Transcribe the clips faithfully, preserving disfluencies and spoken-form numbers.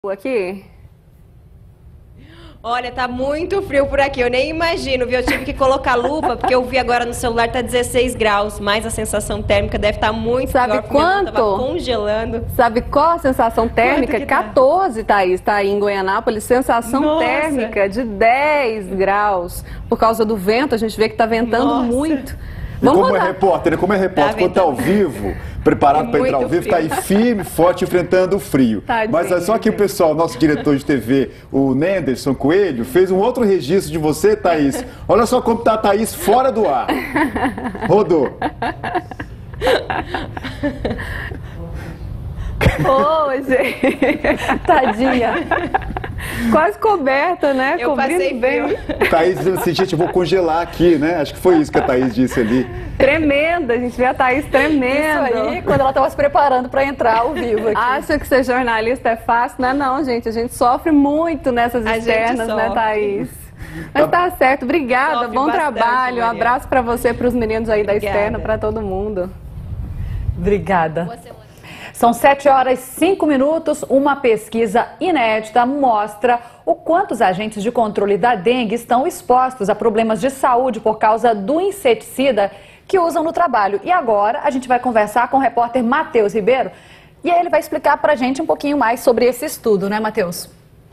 Aqui? Olha, tá muito frio por aqui, eu nem imagino, viu? Eu tive que colocar lupa, porque eu vi agora no celular, tá dezesseis graus, mas a sensação térmica deve estar muito Sabe pior, porque quanto? tava congelando. Sabe qual a sensação térmica? Que tá? quatorze, Thaís, tá aí em Goianápolis, sensação Nossa. térmica de dez graus. Por causa do vento, a gente vê que tá ventando Nossa. muito. E Vamos como rodar. é repórter, como é repórter, Tá quando tá ao ventando. vivo, preparado para entrar ao Muito vivo, tá aí frio. firme, forte, enfrentando o frio. Tadinho, Mas é só que o gente. pessoal, nosso diretor de T V, o Nenderson Coelho, fez um outro registro de você, Thaís. Olha só como tá a Thaís fora do ar. Rodou. Ô, gente. Tadinha. Quase coberta, né? Eu Cobrindo passei bem. frio. Thaís dizendo assim, gente, eu vou congelar aqui, né? Acho que foi isso que a Thaís disse ali. Tremenda, a gente vê a Thaís tremendo. Isso aí, quando ela estava se preparando para entrar ao vivo aqui. Acha que ser jornalista é fácil? Não é não, gente. A gente sofre muito nessas A gente externas, né, sofre. Thaís? Mas tá certo, obrigada, Sofre bom bastante, trabalho. Um Maria. abraço pra você, pros meninos aí da Obrigada. externa, pra todo mundo. Obrigada. São sete horas e cinco minutos. Uma pesquisa inédita mostra o quanto os agentes de controle da dengue estão expostos a problemas de saúde por causa do inseticida que usam no trabalho. E agora a gente vai conversar com o repórter Matheus Ribeiro e aí ele vai explicar pra gente um pouquinho mais sobre esse estudo, né, Matheus?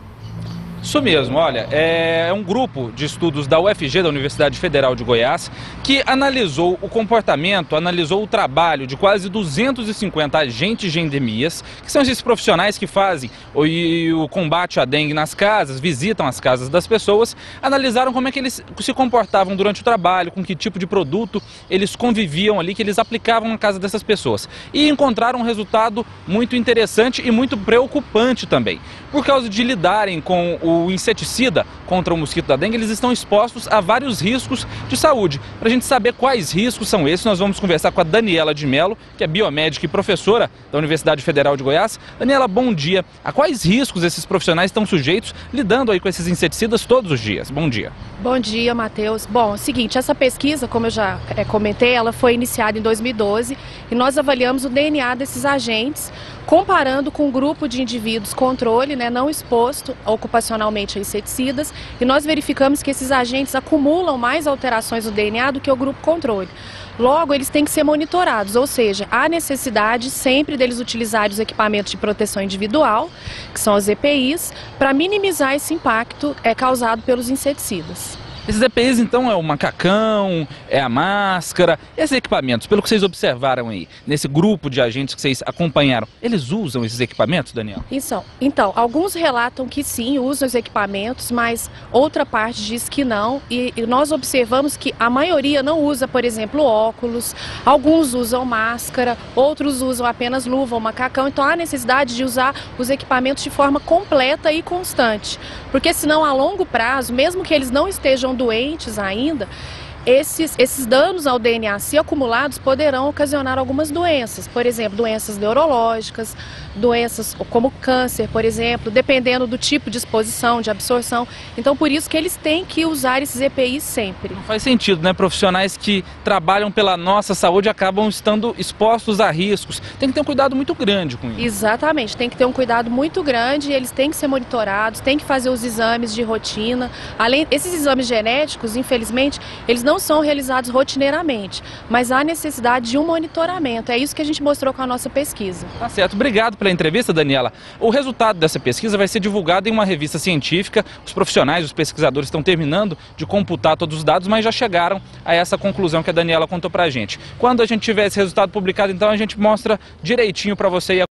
Isso mesmo, olha, é um grupo de estudos da U F G, da Universidade Federal de Goiás, que analisou o comportamento, analisou o trabalho de quase duzentos e cinquenta agentes de endemias, que são esses profissionais que fazem o, e o combate à dengue nas casas, visitam as casas das pessoas, analisaram como é que eles se comportavam durante o trabalho, com que tipo de produto eles conviviam ali, que eles aplicavam na casa dessas pessoas. E encontraram um resultado muito interessante e muito preocupante também. Por causa de lidarem com o o inseticida contra o mosquito da dengue, eles estão expostos a vários riscos de saúde. Para a gente saber quais riscos são esses, nós vamos conversar com a Daniela de Mello, que é biomédica e professora da Universidade Federal de Goiás. Daniela, bom dia. A quais riscos esses profissionais estão sujeitos lidando aí com esses inseticidas todos os dias? Bom dia. Bom dia, Matheus. Bom, é o seguinte, essa pesquisa, como eu já é, comentei, ela foi iniciada em dois mil e doze e nós avaliamos o D N A desses agentes, comparando com um grupo de indivíduos controle, né, não exposto ocupacionalmente a inseticidas, e nós verificamos que esses agentes acumulam mais alterações no D N A do que o grupo controle. Logo, eles têm que ser monitorados, ou seja, há necessidade sempre deles utilizarem os equipamentos de proteção individual, que são os E P Is, para minimizar esse impacto é, causado pelos inseticidas. Esses E P Is, então, é o macacão, é a máscara, esses equipamentos, pelo que vocês observaram aí, nesse grupo de agentes que vocês acompanharam, eles usam esses equipamentos, Daniel? Então, então, alguns relatam que sim, usam os equipamentos, mas outra parte diz que não, e, e nós observamos que a maioria não usa, por exemplo, óculos, alguns usam máscara, outros usam apenas luva ou macacão, então há necessidade de usar os equipamentos de forma completa e constante, porque senão a longo prazo, mesmo que eles não estejam doentes ainda, esses, esses danos ao D N A se acumulados poderão ocasionar algumas doenças, por exemplo, doenças neurológicas, doenças como câncer, por exemplo, dependendo do tipo de exposição, de absorção. Então, por isso que eles têm que usar esses E P Is sempre. Não faz sentido, né? Profissionais que trabalham pela nossa saúde acabam estando expostos a riscos. Tem que ter um cuidado muito grande com isso. Exatamente, tem que ter um cuidado muito grande, eles têm que ser monitorados, têm que fazer os exames de rotina. Além, esses exames genéticos, infelizmente, eles não são realizados rotineiramente, mas há necessidade de um monitoramento. É isso que a gente mostrou com a nossa pesquisa. Tá certo. Obrigado pela entrevista, Daniela. O resultado dessa pesquisa vai ser divulgado em uma revista científica. Os profissionais, os pesquisadores estão terminando de computar todos os dados, mas já chegaram a essa conclusão que a Daniela contou pra gente. Quando a gente tiver esse resultado publicado, então a gente mostra direitinho para você.